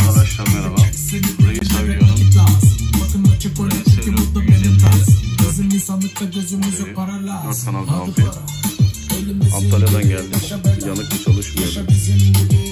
Arkadaşlar merhaba. Reis Avcı'nın sevdiğim üyeleri 4 kanal muhabbet. Antalya'dan geldik. Yanık çalışmıyor.